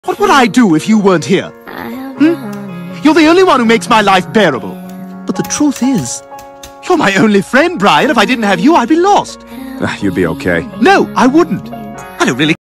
What would I do if you weren't here? Hmm? You're the only one who makes my life bearable. But the truth is, you're my only friend, Brian. If I didn't have you, I'd be lost. You'd be okay. No, I wouldn't. I don't really